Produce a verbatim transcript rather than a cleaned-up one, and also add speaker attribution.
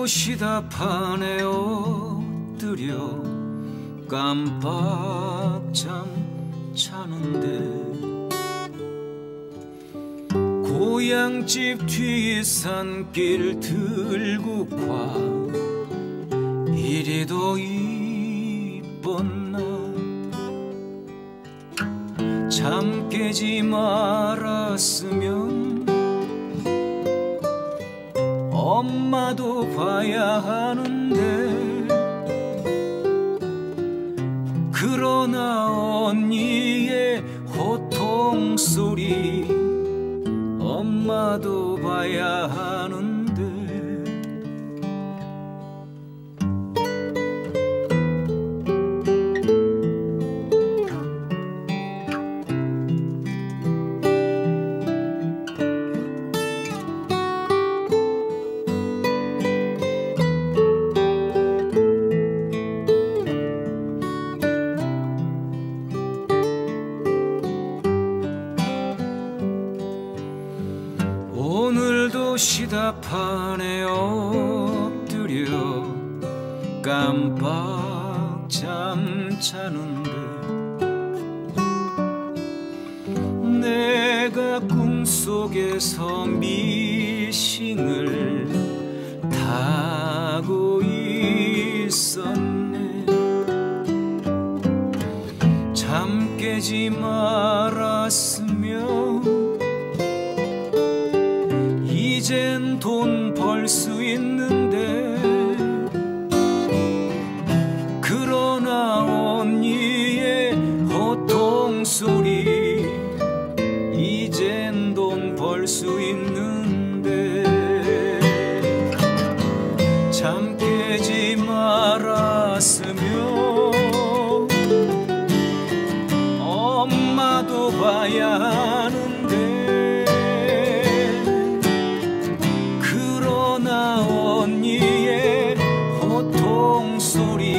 Speaker 1: 시다 판에 엎드려 깜빡 잠 자는데 고향집 뒷산길 들국화 이리도 이뻤나. 잠 깨지 말았으면 엄마도 봐야 하는데 그러나 언니의 호통 소리 엄마도 봐야 하는데. 오늘도 시다판에 엎드려 깜빡 잠 자는데 내가 꿈속에서 미싱을 타고 있었네. 잠 깨지 말았으면 이젠 돈 벌 수 있는데 그러나 언니의 호통 소리 이젠 돈 벌 수 있는데 잠 깨지 말았으면 엄마도 봐야 하는데 언니의 호통 소리